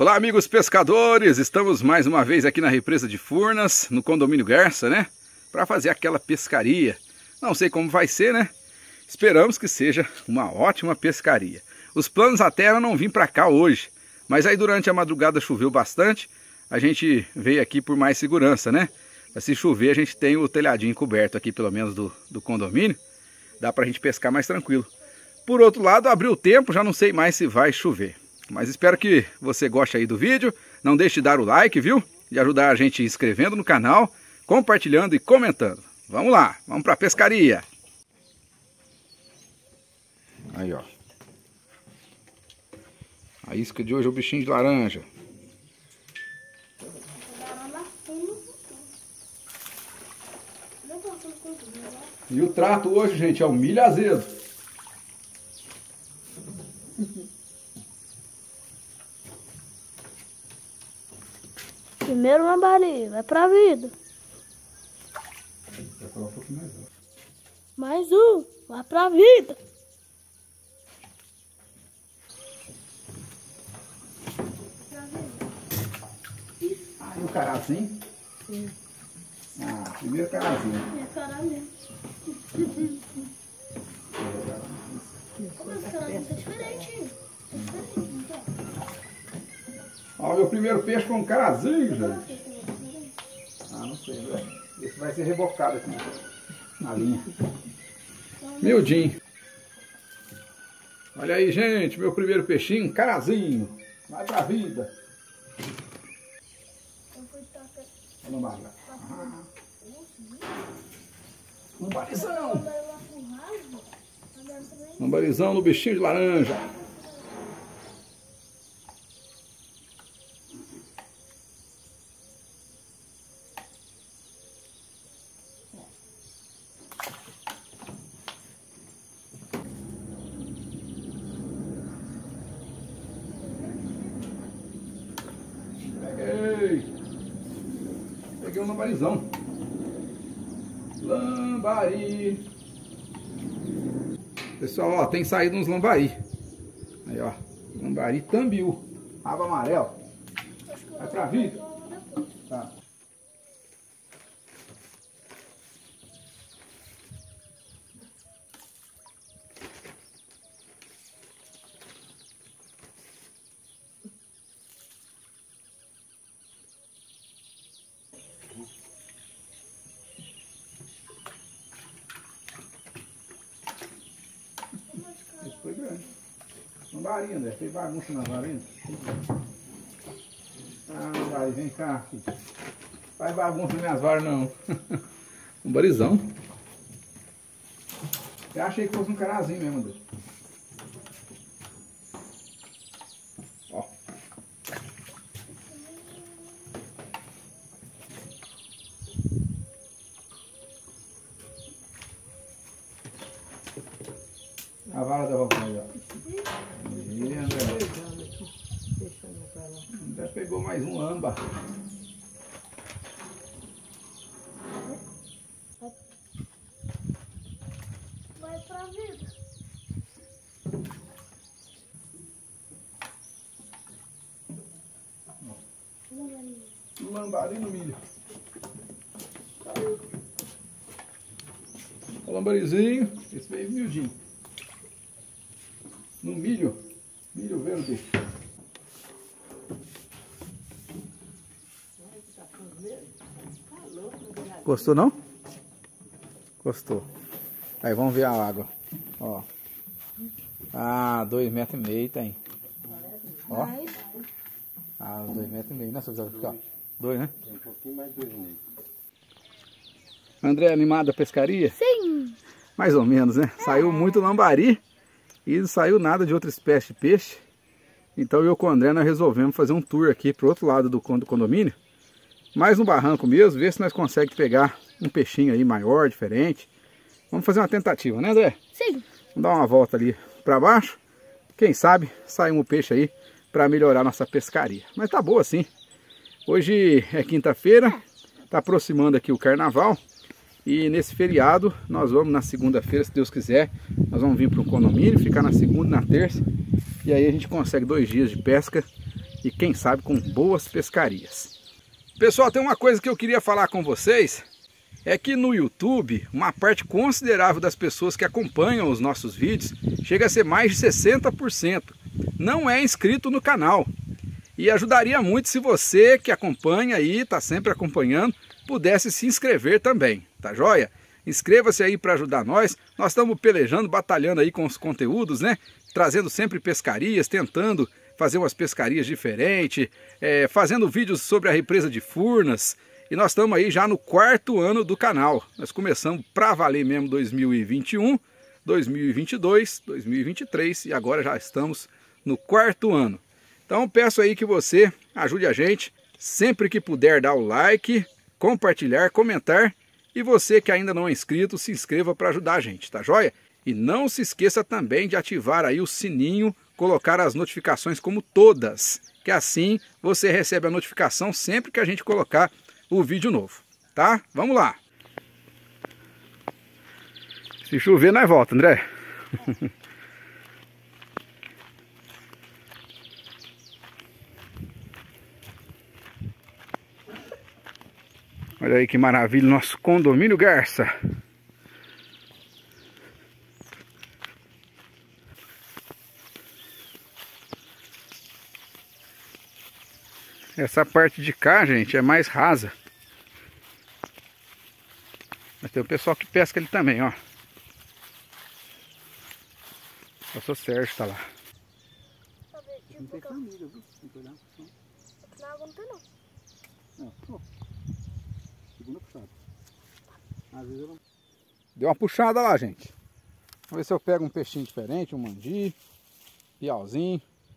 Olá, amigos pescadores, estamos mais uma vez aqui na represa de Furnas, no condomínio Garça, né? Para fazer aquela pescaria. Não sei como vai ser, né? Esperamos que seja uma ótima pescaria. Os planos até eram não vir para cá hoje, mas aí durante a madrugada choveu bastante, a gente veio aqui por mais segurança, né? Mas se chover a gente tem o telhadinho coberto aqui, pelo menos do condomínio, dá pra gente pescar mais tranquilo. Por outro lado, abriu o tempo, já não sei mais se vai chover. Mas espero que você goste aí do vídeo, não deixe de dar o like, viu? De ajudar a gente inscrevendo no canal, compartilhando e comentando. Vamos lá, vamos pra pescaria! Aí, ó. A isca de hoje é o bichinho de laranja. E o trato hoje, gente, é o milho azedo. Primeiro lambari, vai pra vida. Vai falar um pouquinho mais alto. Mais um, vai pra vida. Ah, e o carazinho? Sim. Ah, primeiro carazinho. É cara mesmo. Como esse carazinho tá diferente? Ó, meu primeiro peixe com um carazinho, gente. Ah, não sei, velho. Esse vai ser rebocado aqui na linha. Miudinho. Olha aí, gente, meu primeiro peixinho, um carazinho. Vai pra vida. Lambarizão. Lambarizão no bichinho de laranja. Peguei um lambarizão. Lambari. Pessoal, ó, tem saído uns lambari. Aí, ó. Lambari tambiu. Aba amarelo. Vai pra vida. Tá. Esse foi grande. Lambari, André. Fez bagunça nas varinhas. Ah, Lambari, vem cá, filho. Faz bagunça nas minhas varas, não. Lambarizão. Eu achei que fosse um carazinho mesmo, André. Ó. A vara da vovó aí, ó. E André. André pegou mais um lamba. Vai pra vida. Lambari no milho. O lambarizinho. Esse veio miudinho. No milho. Milho verde. Gostou não? Gostou. Aí vamos ver a água. Ó. Ah, 2,5 metros tem. Ó. Ah, 2,5 metros, né, seu Zé? Aqui, ó. 2, né? Um pouquinho mais de 2,5. André, animado a pescaria? Sim. Mais ou menos, né? Saiu muito lambari e não saiu nada de outra espécie de peixe. Então eu com o André nós resolvemos fazer um tour aqui pro outro lado do condomínio. Mais no barranco mesmo, ver se nós conseguimos pegar um peixinho aí maior, diferente. Vamos fazer uma tentativa, né, André? Sim. Vamos dar uma volta ali para baixo. Quem sabe sai um peixe aí para melhorar nossa pescaria. Mas tá boa sim. Hoje é quinta-feira, tá aproximando aqui o carnaval. E nesse feriado, nós vamos na segunda-feira, se Deus quiser, nós vamos vir para um condomínio, ficar na segunda e na terça. E aí a gente consegue 2 dias de pesca e quem sabe com boas pescarias. Pessoal, tem uma coisa que eu queria falar com vocês, é que no YouTube, uma parte considerável das pessoas que acompanham os nossos vídeos, chega a ser mais de 60%, não é inscrito no canal. E ajudaria muito se você que acompanha aí, está sempre acompanhando, pudesse se inscrever também, tá joia? Inscreva-se aí para ajudar nós. Nós estamos pelejando, batalhando aí com os conteúdos, né? Trazendo sempre pescarias, tentando fazer umas pescarias diferentes, fazendo vídeos sobre a represa de Furnas. E nós estamos aí já no 4º ano do canal. Nós começamos para valer mesmo 2021, 2022, 2023 e agora já estamos no 4º ano. Então peço aí que você ajude a gente, sempre que puder dar o like, compartilhar, comentar. E você que ainda não é inscrito, se inscreva para ajudar a gente, tá joia? E não se esqueça também de ativar aí o sininho, colocar as notificações como todas, que assim você recebe a notificação sempre que a gente colocar o vídeo novo, tá? Vamos lá! Se chover, nós volta, André. Olha aí que maravilha, nosso condomínio Garça. Essa parte de cá, gente, é mais rasa. Mas tem o pessoal que pesca ali também, ó. O pastor Sérgio tá lá. Não tem família, viu? Na água não tem não. Segunda puxada. Às vezes eu não... Deu uma puxada lá, gente. Vamos ver se eu pego um peixinho diferente, um mandi, piauzinho.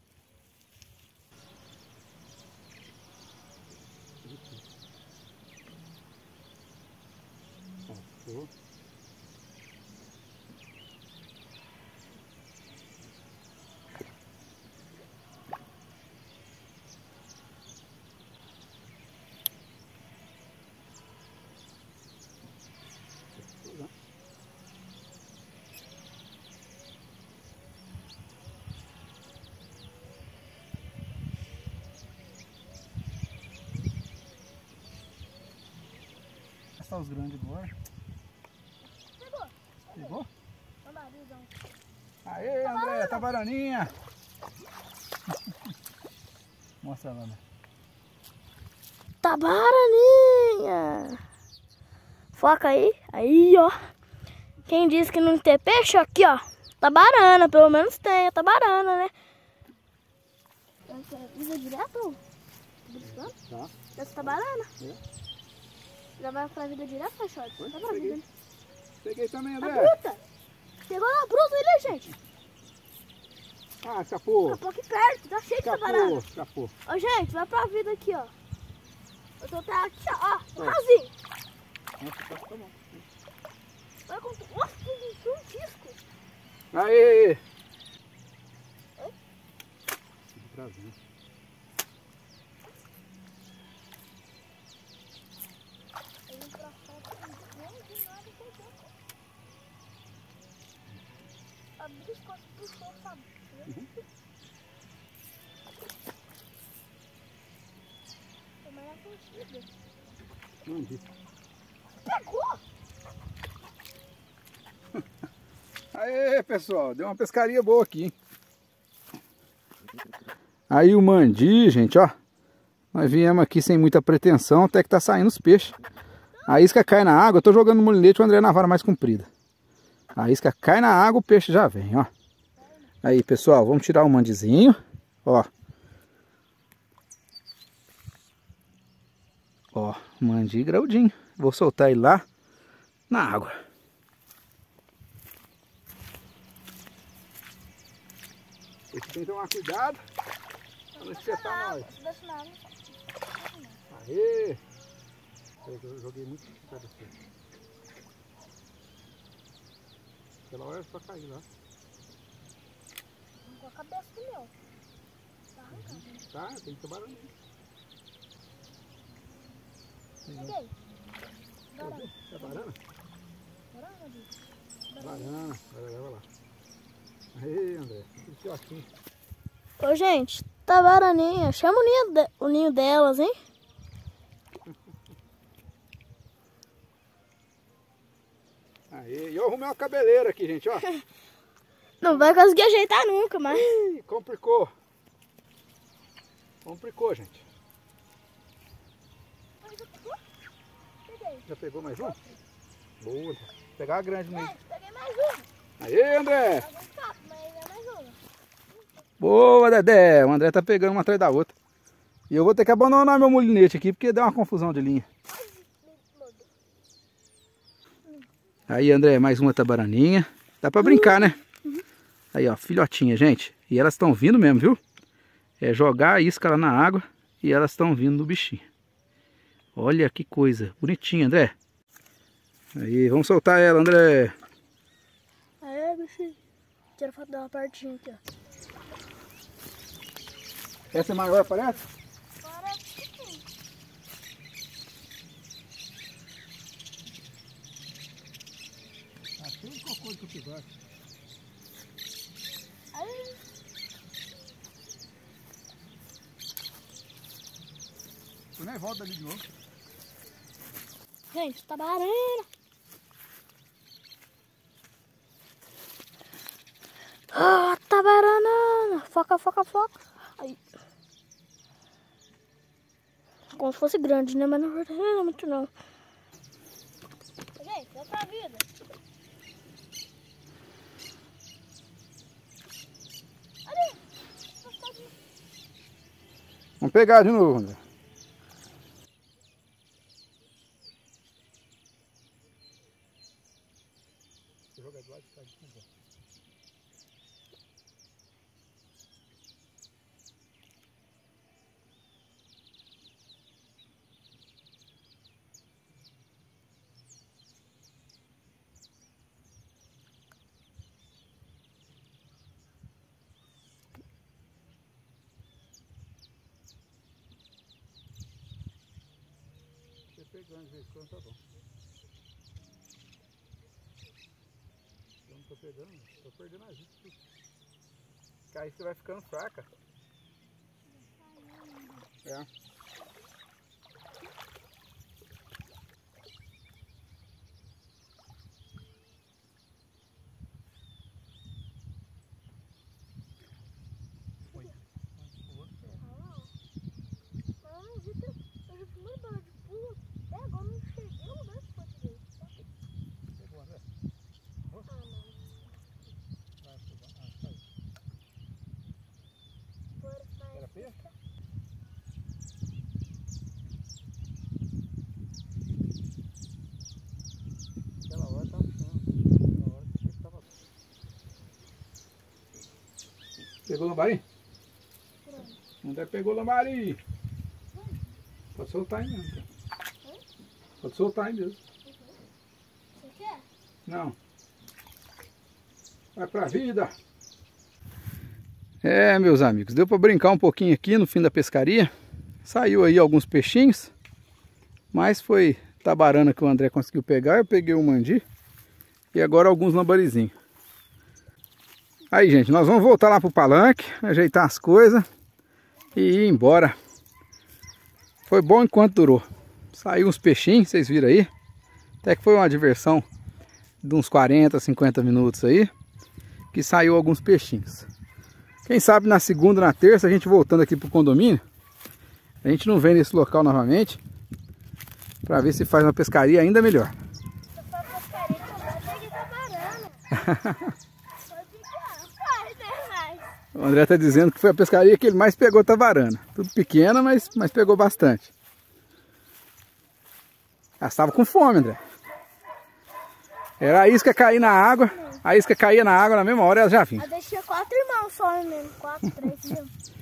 Só os grandes agora. Pegou. Pegou? Tambarizão. Aê, André, tabaraninha. Mostra lá, né? Tabaraninha. Foca aí. Aí, ó. Quem disse que não tem peixe, aqui, ó. Tabarana, pelo menos tem. É tabarana, né? Vida direto? Tá. Essa tabarana? É. Já vai pra vida direto, Peixote? Tá pra vida. Peguei também, Na André. bruta. Pegou na bruta ali, gente. Ah, escapou. Escapou aqui perto. Tá cheio de tabarana. Escapou. Ó, gente, vai pra vida aqui, ó. Eu tô até aqui, ó. No rasinho. Nossa, tá bom. Vai com... Nossa, tem um disco. Aê! Brasil. Pegou! Aê, pessoal, deu uma pescaria boa aqui, hein? Aí o mandi, gente, ó. Nós viemos aqui sem muita pretensão, até que tá saindo os peixes. A isca cai na água, eu tô jogando molinete, o André na vara mais comprida. A isca cai na água, o peixe já vem, ó. Aí, pessoal, vamos tirar o mandizinho, ó. Ó, mandi graudinho. Vou soltar ele lá na água. Esse tem que tomar cuidado pra não espetar nós. Aê! Eu joguei muito perto aqui. Aquela hora é só cair lá. Com a cabeça do meu. Tá, tem que ter barulho. Peguei. É barana? Barana, vai lá. Aê, André, que fiotinho. Ô, gente, tabaraninha. Chama o ninho delas, hein? Aí, e eu arrumei uma cabeleira aqui, gente, ó. Não vai conseguir ajeitar nunca, mas... Ih, complicou. Complicou, gente. Já pegou mais um? Boa. Vou pegar a grande mesmo. Peguei mais um. Aí, André. Mas é mais uma. Boa, Dedé. O André tá pegando uma atrás da outra. E eu vou ter que abandonar meu molinete aqui, porque deu uma confusão de linha. Aí, André, mais uma tabaraninha. Dá pra brincar, né? Aí, ó, filhotinha, gente. E elas estão vindo mesmo, viu? É jogar a isca lá na água e elas estão vindo no bichinho. Olha que coisa. Bonitinha, André. Aí, vamos soltar ela, André. Aí, bichinho. Tira foto de uma partinha aqui, ó. Essa é maior, parece? Parece que sim. Ah, tem qualquer coisa que eu fizesse. Aí. Eu nem volto ali de novo. Gente, tabarana. Ah, tabarana. Foca, foca, foca. Aí. Como se fosse grande, né? Mas não é muito não. Gente, dá pra vida. Vamos pegar de novo, André. Joga do lado de cá de cima. Pegando de vez em quando tá bom. Eu não tô pegando, tô perdendo a isca. Porque a isca vai ficando fraca. É. Aquela hora tava puxando. Aquela hora que tava. Pegou o lambari? O André pegou o lambari. Pode soltar aí mesmo. Pode soltar aí mesmo. Você quer? Não. Vai pra vida. É, meus amigos, deu para brincar um pouquinho aqui no fim da pescaria. Saiu aí alguns peixinhos, mas foi tabarana que o André conseguiu pegar. Eu peguei o mandi e agora alguns lambarizinhos. Aí, gente, nós vamos voltar lá pro palanque, ajeitar as coisas e ir embora. Foi bom enquanto durou. Saiu uns peixinhos, vocês viram aí. Até que foi uma diversão de uns 40, 50 minutos aí, que saiu alguns peixinhos. Quem sabe na segunda, na terça, a gente voltando aqui pro condomínio, a gente não vem nesse local novamente, para ver se faz uma pescaria ainda melhor. O André tá dizendo que foi a pescaria que ele mais pegou tavarana. Tudo pequena, mas pegou bastante. Ela estava com fome, André. Era a isca cair na água, a isca caía na água na mesma hora e ela já vinha. Eu deixei 4 irmãos só mesmo, 4, 3 mesmo.